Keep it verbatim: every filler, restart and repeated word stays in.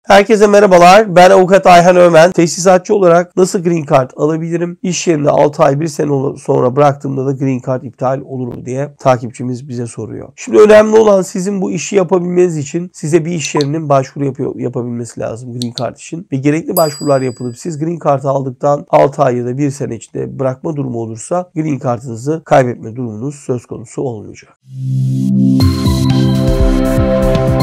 Herkese merhabalar. Ben avukat Ayhan Ömen. Tesisatçı olarak nasıl green card alabilirim? İş yerinde altı ay bir sene sonra bıraktığımda da green card iptal olur mu diye takipçimiz bize soruyor. Şimdi önemli olan sizin bu işi yapabilmeniz için size bir iş yerinin başvuru yapıyor, yapabilmesi lazım green card için. Ve gerekli başvurular yapılıp siz green card aldıktan altı ay ya da bir sene içinde bırakma durumu olursa green card'ınızı kaybetme durumunuz söz konusu olmayacak.